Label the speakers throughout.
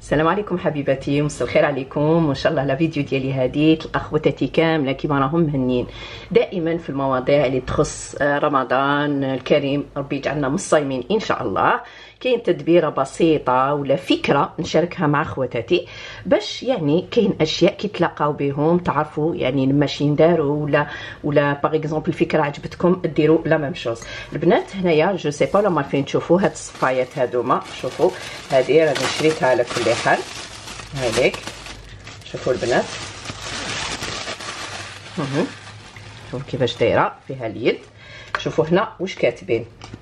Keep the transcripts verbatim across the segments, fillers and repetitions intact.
Speaker 1: السلام عليكم حبيباتي، مساء الخير عليكم، وان شاء الله لا فيديو ديالي هادي تلقى خواتاتي كامله كيما راهم مهنيين دائما في المواضيع اللي تخص رمضان الكريم. ربي يجعلنا مصايمين ان شاء الله. كاين تدبيره بسيطه ولا فكره نشاركها مع خواتاتي باش يعني كاين اشياء كي تلاقاو بهم تعرفوا يعني ماشي نداروا ولا ولا باغ اكزومبل الفكره عجبتكم ديروا لا ميم شوز. البنات هنايا جو سي با لما فين تشوفوا هاد الصفايات هادوما، شوفوا هادي راني شريتها على كل حال هذيك. شوفوا البنات شوفوا كيفاش دايره فيها اليد. شوفوا هنا واش كاتبين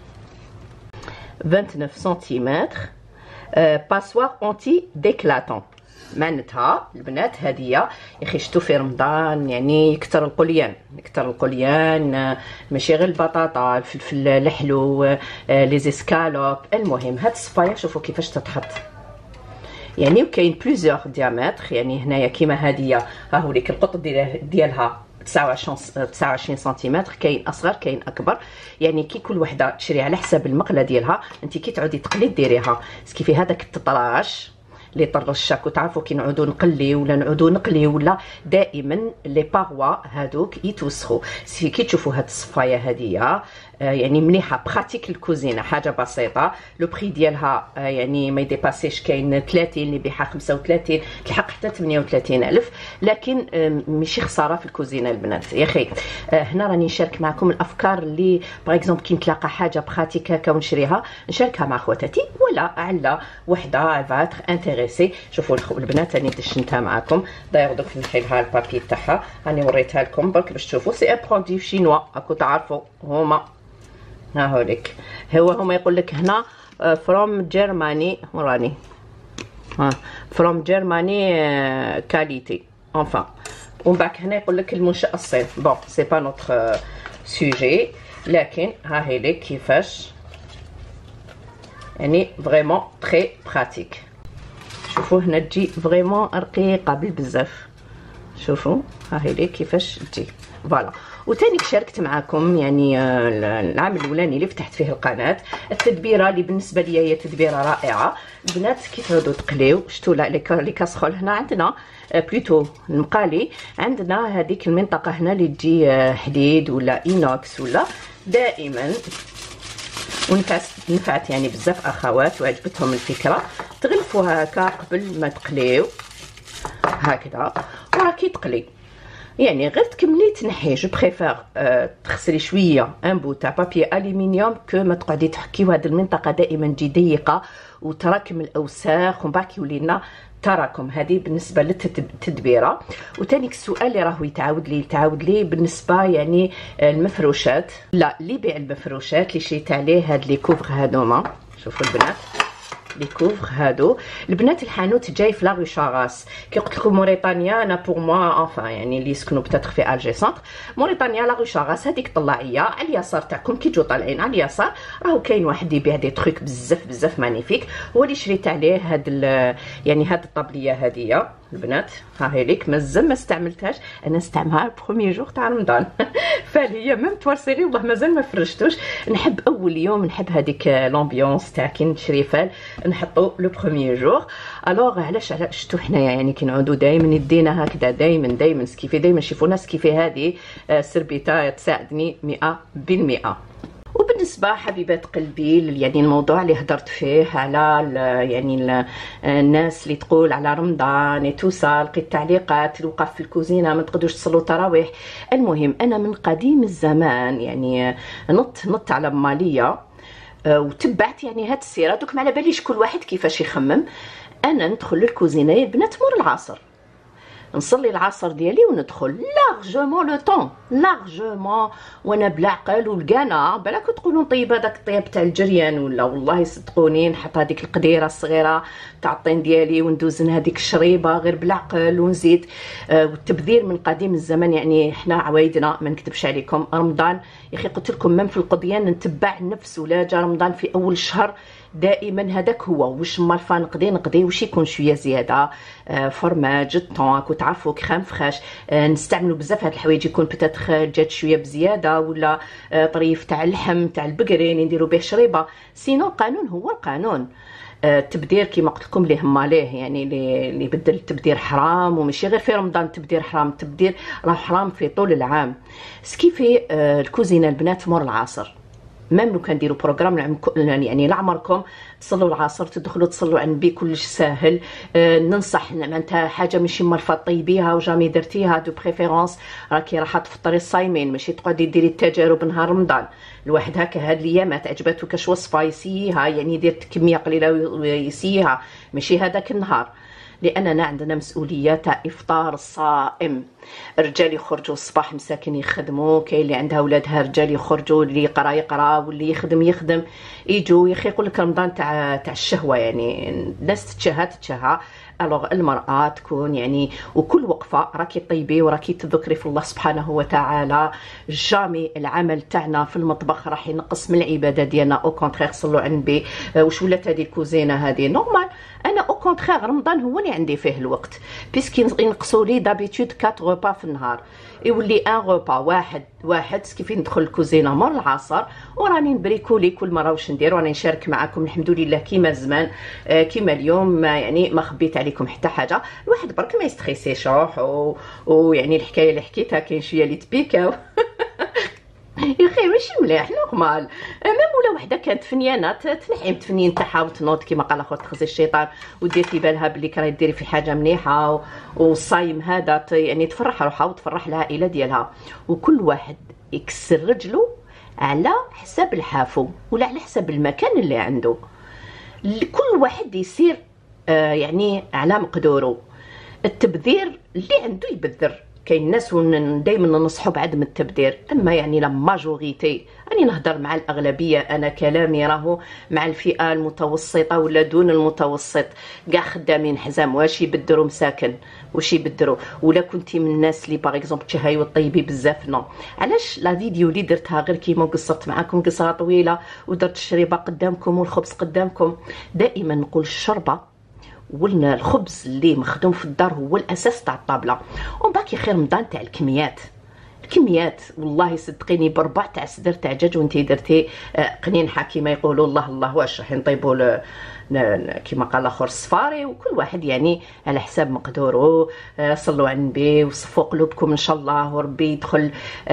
Speaker 1: تسعة وعشرين سنتيمتر باسوار انتي ديكلاتون. معناتها البنات هذه يا اخي شتو في رمضان يعني يكثر القليان يكثر القليان ماشي غير البطاطا، الفلفل الحلو، لي زيسكالوب. المهم هاد الصفايه شوفوا كيفاش تتحط يعني، وكاين بليزيور ديامتر يعني. هنايا كيما هذه ها هو ليك القطر ديالها تسعة وعشرين سنتيمتر، كاين اصغر كاين اكبر يعني. كي كل وحده تشري على حساب المقله ديالها، انت كي تعودي تقلي ديريها سكي في هذاك التطراش لي طرشاك. وتعرفوا كي نعودوا نقلي ولا نعودوا نقلي ولا دائما لي باغوا هادوك يتوسخوا. سي كي تشوفوا هاد الصفايه هاديه يعني مليحه براتيك الكوزينه، حاجه بسيطه. لو بري ديالها يعني ما يديباسيش، كاين ثلاثين اللي بيعها خمسة وثلاثين تلحق حتى ثمانية وثلاثين الف، لكن ماشي خساره في الكوزينه البنات يا اخي. هنا راني نشارك معكم الافكار اللي باغ اكزومبل كي نتلاقى حاجه براتيك هكا ونشريها نشاركها مع خواتاتي ولا على وحده فاتر انتريسي. شوفوا البنات راني دشنتها معكم داير دوك نحيلها البابي تاعها، راني وريتها لكم برك باش تشوفوا. سي ان برودوي شينوا راكم تعرفوا هما ها هوليك. هو هما يقول لك هنا فروم جيرماني، وراني ها فروم جيرماني كاليتي انفان. ومن بعد هنا يقول لك المنشأ الصين. بون سي با نوتر سوجي، لكن ها هي لك كيفاش يعني فريمون تري براتيك. شوفوا هنا تجي فريمون رقيقه بالبزاف. شوفوا ها هي لك كيفاش تجي فوالا. وثاني شاركت معكم يعني العام الاولاني اللي فتحت فيه القناه التدبيره اللي بالنسبه لي هي تدبيره رائعه. البنات كي تعودوا تقليو شفتوا لي كاسخول هنا عندنا بلوتو المقالي، عندنا هذيك المنطقه هنا اللي تجي حديد ولا اينوكس ولا دائما. ونفعت نفعت يعني بزاف اخوات وعجبتهم الفكره. تغلفوها هكا قبل ما تقليو هكذا وراكي تقلي يعني غير تكملي تنحي. جو بريفير أه تغسلي شويه ان بو تاع بابي الومنيوم كو ما تقعدي تحكيو. هاد المنطقه دائما تجي ضيقه وتراكم الاوساخ ومن بعد كيولي لنا تراكم. هذه بالنسبه للتدبيره. وثاني السؤال اللي راهو يتعاود لي يتعاود لي بالنسبه يعني المفروشات. لا اللي يبيع المفروشات اللي شريت عليه هاد لي كوفر هادوما. شوفوا البنات لي كوفر هادو. البنات الحانوت جاي في لا شاغاس. كي قلت لكم موريتانيا انا بور موا انفان يعني اللي يسكنوا بتاتر في الجي سونتر موريتانيا لا شاغاس هذيك طلعيه على اليسار تاعكم. كي تجوا طالعين على اليسار راهو كاين واحد يبيع دي تروك بزاف بزاف مانيفيك. هو اللي شريت عليه هاد يعني هاد الطابليه هذه البنات. ها هي ليك مازال ما استعملتهاش، انا استعملها البروميي جور تاع رمضان فهي ميم توارسيري والله مازال ما فرشتوش. نحب اول يوم نحب هذيك لامبيونس تاع كي نشري فال نحطو لو بروميي جور. الوغ علاش علاش شفتوا حنايا يعني كي نعودوا دائما يدينا هكذا دائما دائما سكيفي دائما شوفونا سكيفي. هذه سربيته تساعدني مئة بالمئة. وبالنسبه حبيبات قلبي يعني الموضوع اللي هدرت فيه على يعني الناس اللي تقول على رمضان توصل لقيت تعليقات الوقف في الكوزينه ما تقدروش تصلوا تراويح. المهم انا من قديم الزمان يعني نط نط على ماليه وتبعت يعني هاد السيره. دوك ما على باليش كل واحد كيفاش يخمم. انا ندخل للكوزينه يا بنات مور العصر، نصلي العصر ديالي وندخل لارجومون لو طون لارجومون وانا بالعقل والقانا. بالك تقولوا نطيب هذاك الطياب تاع الجريان ولا والله صدقوني نحط هذيك القديره الصغيره تاع الطين ديالي وندوزن هذيك الشريبه غير بالعقل ونزيد. آه والتبذير من قديم الزمن يعني حنا عوايدنا ما نكذبش عليكم. رمضان يا اخي قلت لكم من في القضيان نتبع نفس ولا جا رمضان في اول شهر دائما هذاك هو واش مالفا نقضي نقضي واش يكون شويه زياده آه فرماج الطون كنت تعرفوا كريم فريش. آه نستعملوا بزاف هاد الحوايج يكون بتاتر جات شويه بزياده ولا آه طريف تاع اللحم تاع البقري نديروا به شريبه. سينو القانون هو القانون. التبدير كيما قلت لكم اللي هما ليه يعني اللي بدل التبدير حرام، وماشي غير في رمضان التبدير حرام، التبدير راه حرام في طول العام. سكيفي الكوزينه البنات مور العصر، ميم لو كان ديروا بروغرام يعني لعمركم تصلوا العصر تدخلوا تصلوا على النبي كلش ساهل. أه ننصح معناتها حاجه ماشي مرفه طيبيها وجامي درتيها دو بريفيرونس راكي راح تفطري الصايمين، ماشي تقعدي ديري التجارب نهار رمضان. الواحد هكا هاد الايامات عجباتو كاش وصفه يسيها يعني يدير كميه قليله ويسيها، ماشي هذاك النهار، لاننا عندنا مسؤوليه تاع افطار الصائم. الرجال يخرجوا الصباح مساكن يخدموا، كاين اللي عندها ولادها رجال يخرجوا، اللي يقرا يقرا واللي يخدم يخدم، يجوا يا اخي يقول لك رمضان تاع تاع الشهوه، يعني الناس تتشهى تتشهى. الوغ المراه تكون يعني وكل وقفه راكي طيبي وراكي تذكري في الله سبحانه وتعالى. جامي العمل تاعنا في المطبخ راح ينقص من العباده ديالنا، او كونترير صلوا على النبي. واش ولات هذه الكوزينه هذه نورمال؟ انا او كونترير رمضان هو اللي عندي فيه الوقت، بيسكي ينقصوا لي دابيتود أربعة غوبا في النهار، يولي ان غوبا واحد واحد كيف ندخل الكوزينه مور العصر وراني نبريكولي كل مره واش ندير، وراني نشارك معكم الحمد لله كيما زمان آه كيما اليوم، ما يعني ما خبيت عليكم حتى حاجه. الواحد برك ما يستخيسيش روحو، ويعني الحكايه اللي حكيتها كاين شويه اللي تبيكاو يا اخي ماشي مليح نورمال. ميم ولا وحده كانت فنيانه تنحي التفنين تاعها وتنوض كيما قال اخويا تخزي الشيطان ودير في بالها بلي كراهي ديري في حاجه مليحه، والصايم هذا يعني تفرح روحها وتفرح العائله ديالها. وكل واحد يكسر رجله على حساب الحافو ولا على حساب المكان اللي عنده، كل واحد يسير آه يعني على مقدوره. التبذير اللي عنده يبذر، كاين ناس دائما ننصحوا بعدم التبذير، اما يعني لا ماجوريتي راني نهضر مع الاغلبيه، انا كلامي راهو مع الفئه المتوسطه ولا دون المتوسط، كاع خدامين حزام واش يبدروا مساكن واش يبدروا. ولا كنتي من الناس اللي باغ اكزومبل تشهايو الطيبي بزاف نو، علاش لا فيديو اللي درتها غير كيما قصرت معاكم قصه طويله ودرت الشريبه قدامكم والخبز قدامكم. دائما نقول الشربه والخبز اللي مخدوم في الدار هو الاساس تاع الطابله. ومن بعد يا خير رمضان تاع الكميات، الكميات والله صدقيني بربع تاع صدر تاع دجاج وانتي درتي قنينحه كيما يقولوا الله الله واش راح نطيبوا كيما قال الاخر الصفاري، وكل واحد يعني على حساب مقدوره. صلوا على النبي وصفوا قلوبكم ان شاء الله، وربي يدخل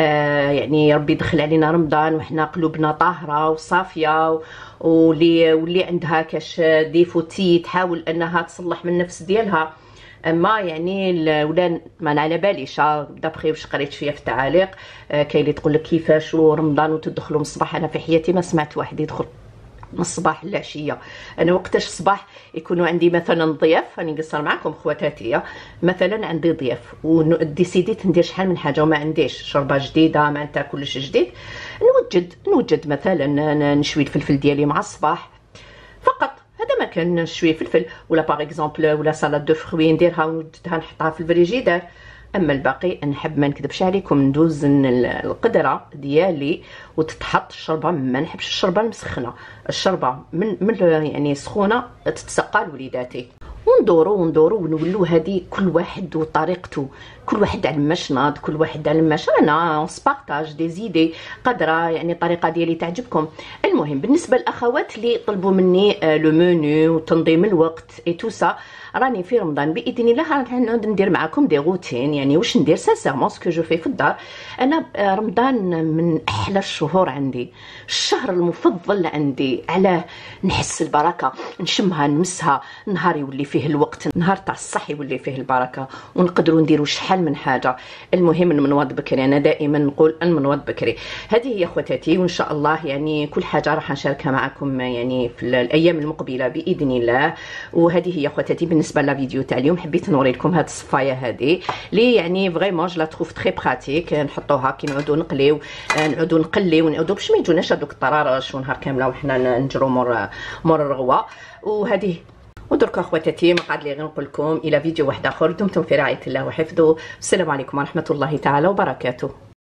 Speaker 1: يعني ربي يدخل علينا رمضان وحنا قلوبنا طاهره وصافيه، واللي واللي عندها كاش ديفوتي تحاول انها تصلح من النفس ديالها. اما يعني ولا ما على باليش دابخي واش قريت فيها في التعاليق كاين اللي تقول لك كيفاش رمضان وتدخلوا من الصباح. انا في حياتي ما سمعت واحد يدخل من الصباح للعشيه. انا وقتاش الصباح يكونوا عندي مثلا ضياف، راني نقصر معكم خواتاتيه، مثلا عندي ضياف وديسيديت ندير شحال من حاجه وما عنديش شربه جديده معناتها كلش جديد، نوجد نوجد مثلا نشوي الفلفل ديالي مع الصباح فقط، هذا ما كان شويه فلفل، ولا باغ اكزومبل ولا سالاد دو فروي نديرها ونوجدها نحطها في الفريجيدار. اما الباقي نحب ما نكذبش عليكم ندوز القدره ديالي وتتحط الشربه، ما نحبش الشربه المسخنه، الشربه من من يعني سخونه تتسقى لوليداتي. وندورو وندورو ونولو هذه كل واحد وطريقته، كل واحد على ماش ناض، كل واحد على ماش انا سبارطاج دي زيدي قدره يعني الطريقه ديالي تعجبكم. المهم بالنسبه للاخوات اللي طلبوا مني لو منيو وتنظيم الوقت اي تو سا، راني في رمضان باذن الله غنعاود ندير معكم دي روتين، يعني واش ندير سانسيرمون سكو جو في في الدار. انا رمضان من احلى الشهور عندي، الشهر المفضل عندي، علاه نحس البركه نشمها نمسها، نهار يولي فيه الوقت، نهار تاع الصح يولي فيه البركه ونقدروا نديروا شحال من حاجه. المهم المنوض بكري، انا دائما نقول المنوض بكري. هذه هي خواتاتي، وان شاء الله يعني كل حاجه راح نشاركها معكم يعني في الايام المقبله باذن الله. وهذه هي خواتاتي بالنسبه للفيديو تاع اليوم، حبيت نوري لكم هذه الصفايه هذه لي يعني فريمون جو لا تروف تري براتيك، نحطوها كي نعودوا نقليو نعودوا نقليو ونعودوا باش ما يجوناش هذوك الطرارش ونهار كامله وحنا نجرو مور مور الرغوه. وهذه ودرك اخواتاتي ما قعد لي غير نقول لكم الى فيديو واحد اخر، دمتم في رعايه الله وحفظه. السلام عليكم ورحمه الله تعالى وبركاته.